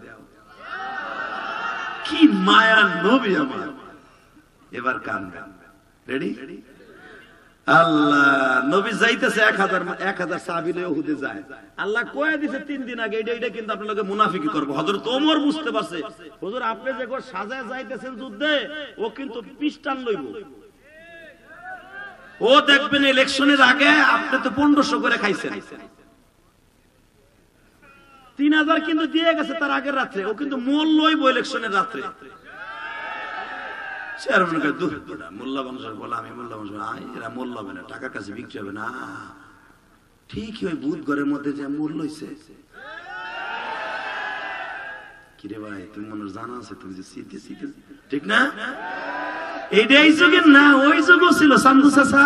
কি মায়া নবী আমার। এবার কান্দে রেডি। আল্লাহ নবী যাইতেছে 1000 সাহাবী নিয়ে উহুদে যায়। আল্লাহ কয়ে দিছে 3 দিন আগে এটা কিন্তু আপনাদের মুনাফিকি করব। হযরত ওমর বুঝতে পারছে, হুজুর আপনি যে সাজায় যাইতেছেন যুদ্ধে, ও কিন্তু পিস্টান লইব। ও দেখবেন ইলেকশনের আগে আপনি তো 1500 করে খাইছেন, 3000 কিন্তু দিয়ে গেছে তার আগের রাতে, ও কিন্তু মোল লইব ইলেকশনের রাতে। টাকার কাছে বিক্রি হবে না, ঠিকই ওই বুধ ঘরের মধ্যে যে মূল লইছে। কিরে ভাই তুমি মনে জানা আছে, তুমি যে শীতে শীতে ঠিক না, এইটাই যুগের না ওই যুগ ছিল সান্দু চাচা।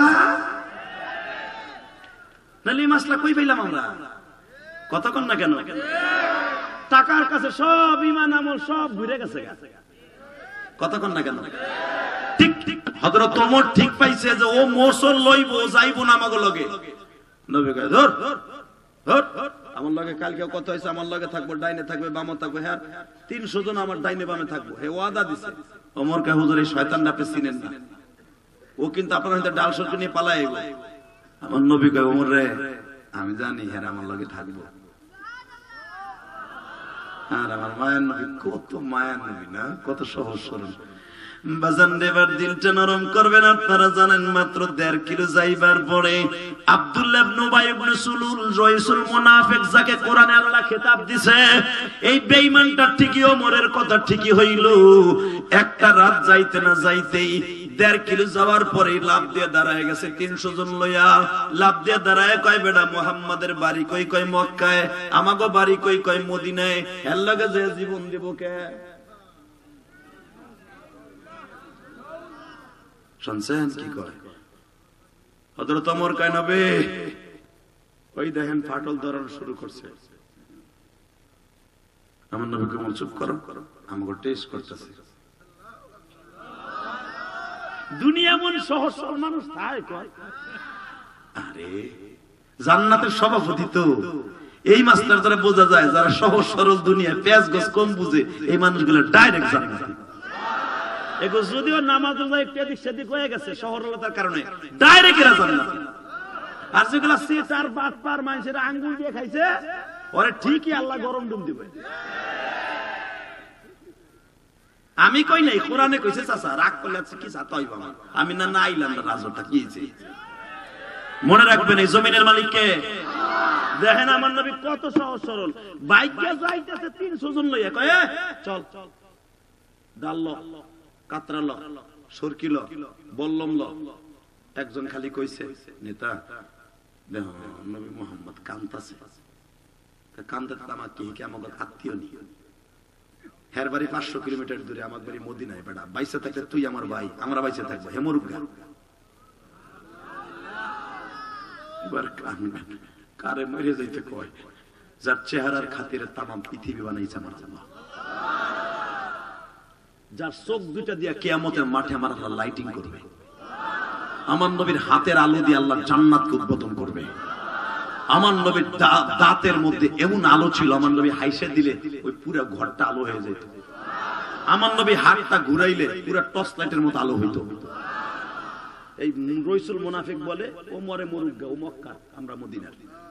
নাহলে এই মাসলা কই পাইলাম আমরা, কতক্ষণ না কেন টাকার কাছে সব ইমান আমল সব ঘুরে গেছে, কতক্ষণ না কেন। ঠিক ঠিক হযরত ওমর ঠিক পাইছে যে ও মোসল লইব যাইব না আমাগো লগে। নবী কয় ধর ধর আমার লগে কালকে কত হইছে, আমার লগে থাকবো, ডাইনে থাকবে বামে থাকবে, হ্যাঁ 300 জন আমার ডাইনে বামে থাকবো, হে ওয়াদা দিছে। ওমর কয় হুজুর এই শয়তানটা আপনি চিনেন না, ও কিন্তু আপনার হাতে ডাল সরকে নিয়ে পালায় আইব। আমার নবী কয় ওমর রে আমি জানি হ্যাঁ আমার লগে থাকবো। আর আমার মায়ের নবী কত মায়ের নবী না, কত সহজ সরল। বাজান দেবার দিলটা নরম করবেন। আপনারা জানেন মাত্র 1.5 কিলো যাইবার পরে আব্দুল্লাহ ইবনে উবাই ইবনে সুলুল রাইসুল মুনাফিক, যাকে কোরআনে আল্লাহ খেতাব দিছে, এই বেঈমানটা ঠিকই ওমরের কথা ঠিকই হইল। একটা রাত যাইতে না যাইতেই 1.5 কিলো যাওয়ার পরে লাভ দিয়ে দাঁড়ায় গেছে 300 জন লইয়া। লাভ দিয়ে দাঁড়ায় কয় বেটা মুহাম্মাদের বাড়ি কই, কয় মক্কায়, আমাগো বাড়ি কই, কয় মদিনায়, এর লগে যে জীবন দিব কে। শুনছেন কি কয় হযরত ওমর কয় নবী ওই দেখেন ফাটল ধরানো শুরু করছে। আমার নবীকে বল চুপ করো, আমাকে টেস্ট করতেছে। দুনিয়া মন সহজ সরল মানুষ তাই কয়, আরে জান্নাতের সভাপতি তো এই মাস্টার যারা বোঝা যায়, যারা সহজ সরল দুনিয়া পেঁয়াজ গোছ কম বুঝে, এই মানুষগুলো ডাইরেক্ট জান্নাত। এগো যদিও নামাজ একটু এদিক সেদিক হয়ে গেছে সরলতার কারণে, ডাইরেক্ট এরা জান্নাত। আর যেগুলা সিটার বাদ পার মানুষের আঙ্গুল দিয়ে খাইছে, ওরে ঠিকই আল্লাহ গরম ডুব দিবে। আমি কই নাই, কোরআনে কইছে চাচা রাগ করলে কি চাতা হইব আমার, আমি না না আইলাম না রাজটা কি হইছে। মনে রাখবেন এই জমিনের মালিক কে। দেখেন আমার নবী কত সহজ সরল, বাইকে যাইতেছে 300 জন লইয়া কয় চল চল, ডালল কাতরাল সরকিল বললম ল। একজন খালি কইছে নেতা দেখ নবী মুহাম্মদ কান্তাছে, কান্দাতে আমার কি আমাকে আত্মীয় নি, হের বাড়ি 500 কিলোমিটার দূরে, আমার বাড়ি মদিনায়। বেটা বাইসে থাকলে তুই আমার ভাই, আমরা বাইসে থাকবো হেমরুগা। এবার কারে মরে যাইতে কয়, যার চেহারার খাতিরে তামাম পৃথিবী বানাইছে আমার আল্লাহ, যার চোখ দুইটা দিয়া কিয়ামতের মাঠে আমার আল্লাহ লাইটিং করবে, আমার নবীর হাতের আলো দিয়ে আল্লাহ জান্নাতকে উদ্বোধন করবে। আমার নবীর দাঁতের মধ্যে এমন আলো ছিল, আমার নবী হাইসে দিলে ওই পুরো ঘরটা আলো হয়ে যেত। আমার নবী হাতটা ঘুরাইলে পুরো টর্চ লাইটের মতো আলো হইতো। এই রইসুল মুনাফিক বলে ও মরে মরুক ও মক্কার, আমরা মদিনার।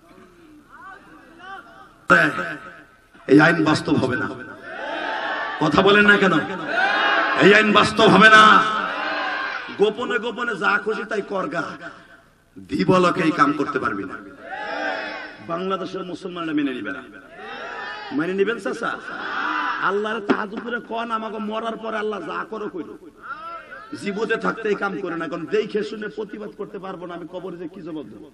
এই আইন বাস্তব হবে না, কথা বলেন না কেন? এই আইন বাস্তব হবে না। গোপনে গোপনে যা খুশি তাই করগা, দিবলকে এই কাম করতে পারবি না। বাংলাদেশের মুসলমানরা মেনে নিবে না, মেনে নিবেন চাচা? আল্লাহর তাহাজ্জুদ করে কোন আমাকে মরার পর আল্লাহ যা করো কইল, জীবতে থাকতে এই কাম করে না, কারণ দেখে শুনে প্রতিবাদ করতে পারবো না, আমি কবরে যে কি জবাব দেব?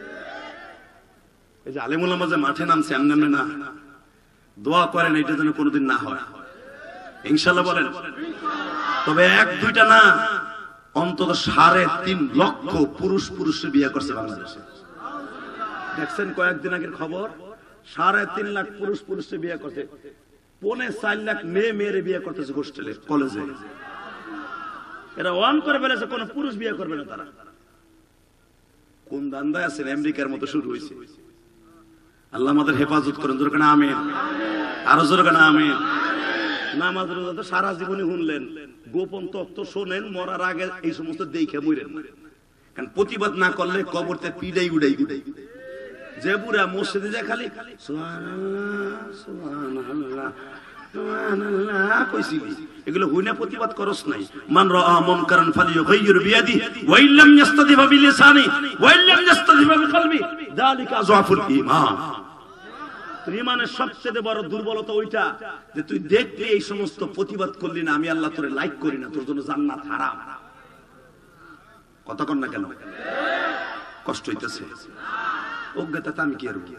এই যে আলেমুল ওলামা যে মাঠে নামছে এমনি না, দোয়া করেন এটা যেন কোনোদিন না হয়, ইনশাআল্লাহ বলেন। তবে এক দুইটা না, অন্তত 3.5 লক্ষ পুরুষ পুরুষের বিয়ে করছে বাংলাদেশে। দেখছেন কয়েকদিন আগের খবর, 3.5 লাখ পুরুষ পুরুষের বিয়ে করছে, 4.5 লাখ মেয়েরে বিয়ে করতেছে হোস্টেলে কলেজে। এরা ওয়ান করে ফেলেছে, কোন পুরুষ বিয়ে করবে না তারা। কোন দান্দায় আছেন? আমেরিকার মতো শুরু হয়েছে। আল্লাহ আমাদের হেফাজত করেন, জোরে না আমিন, আরো জোরে না আমিন। নামাজ রোজা তো সারা জীবনে শুনলেন, গোপন তত্ত্ব শোনেন, মরার আগে এই সমস্ত দেখে মরেন। কারণ প্রতিবাদ না করলে কবরতে পিড়াই উড়াই উড়াই। যে বুড়া মসজিদে যায় খালি সুবহানাল্লাহ সুবহানাল্লাহ সুবহানাল্লাহ কইছিলি, এগুলো হইনা প্রতিবাদ করস নাই। মান রাআ মুনকারান ফালিয়ুগাইয়ির বিয়াদিহি ওয়া ইল্লাম ইস্তাদিফা বিলিসানিহি ওয়া ইল্লাম ইস্তাদিফা বিকলবিহি যালিকা আযআফুল ঈমান। ইমানের সবচেয়ে বড় দুর্বলতা ওইটা যে তুই দেখলে এই সমস্ত প্রতিবাদ করলি না, আমি আল্লাহ তোরে লাইক করি না, তোর জন্য জান্নাত হারাম। কথা কন না কেন? কষ্ট হইতেছে, অজ্ঞতা আমি কি আর?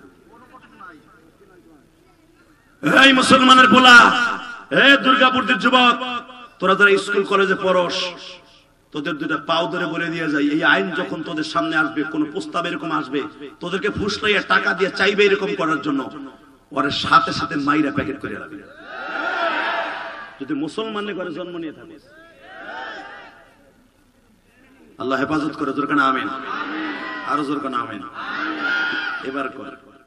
এই মুসলমানের পোলা, এই দুর্গাপুরের যুবক, তোরা যারা স্কুল কলেজে পড়স, তোদের দুটা পাও ধরে বলে দিয়ে যায়, এই আইন যখন তোদের সামনে আসবে, কোন প্রস্তাব এরকম আসবে, তোদেরকে ফুসলাইয়া টাকা দিয়ে চাইবে এরকম করার জন্য, ওরে সাথে সাথে মাইরা প্যাকেট করে রাখবে। যদি মুসলমানের ঘরে জন্ম নিয়ে থাকিস, আল্লাহ হেফাজত করে। জোরে না আমিন, আরো জোরে না আমিন। এবার কর।